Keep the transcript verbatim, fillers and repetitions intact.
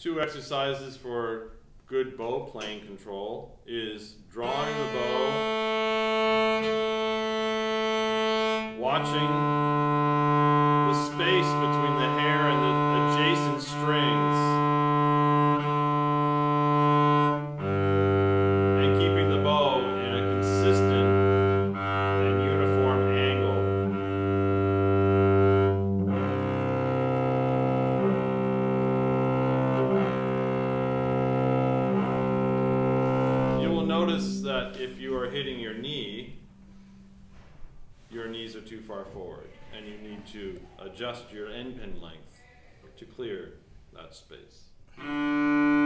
two exercises for good bow playing control is drawing the bow, watching the space between the hair and the adjacent strings, and keeping the bow in a consistent and uniform angle. You will notice that if you are hitting your knee, your knees are too far forward, and you need to adjust your end pin length to clear that space.